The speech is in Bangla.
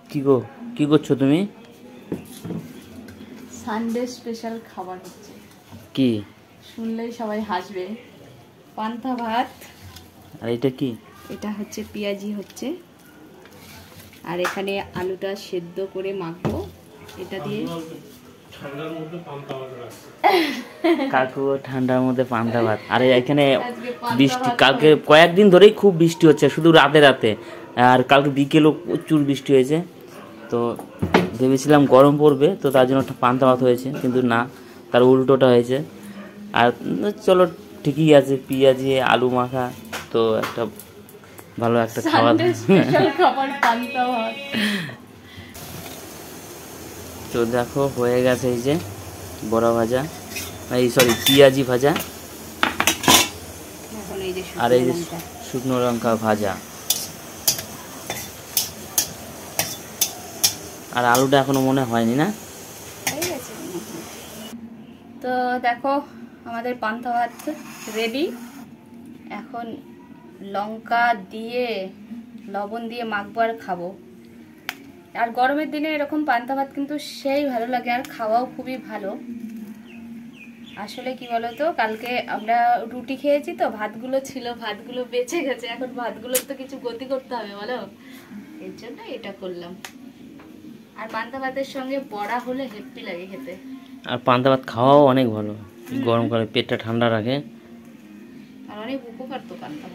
কি গো, কি করছো তুমি? সানডে স্পেশাল খাবার হচ্ছে। কি? শুনলেই সবাই হাসবে। পান্তা ভাত। আর এটা কি? এটা হচ্ছে পেঁয়াজি হচ্ছে, আর এখানে আলুটা সেদ্ধ করে মাখবো এটা দিয়ে। কাকু ঠান্ডার মধ্যে পান্তা ভাত। আরে এখানে বৃষ্টি, কালকে কয়েকদিন ধরেই খুব বৃষ্টি হচ্ছে, শুধু রাতে রাতে। আর কালকে বিকেলও প্রচুর বৃষ্টি হয়েছে, তো ভেবেছিলাম গরম পড়বে, তো তার জন্য একটা পান্তা ভাত হয়েছে, কিন্তু না, তার উল্টোটা হয়েছে। আর চলো ঠিকই আছে, পেঁয়াজি আলু মাখা, তো একটা ভালো একটা খাবার। পান্তা ভাত। তো দেখো হয়ে গেছে এই যে বড়া ভাজা, এই সরি পেঁয়াজি ভাজা, আর এই যে শুকনো লঙ্কা ভাজা, আর আলুটা এখনো মনে হয়নি না? তো দেখো আমাদের পান্তা ভাত রেডি। এখন লঙ্কা দিয়ে লবণ দিয়ে মাখবো আর খাবো। আর গরমের দিনে এরকম পান্তা ভাত কিন্তু সেই ভালো লাগে, আর খাওয়াও খুবই ভালো। আসলে কি বলতো, কালকে আমরা রুটি খেয়েছি, তো ভাতগুলো ছিল, ভাতগুলো বেঁচে গেছে। এখন ভাতগুলোর তো কিছু গতি করতে হবে বলো, এর জন্য এটা করলাম। আর পান্তা ভাতের সঙ্গে বড়া হলে হেপ্পি লাগে খেতে। আর পান্তা ভাত খাওয়াও অনেক ভালো, গরমকালে পেটটা ঠান্ডা রাখে। আর অনেক উপকার তো পান্তা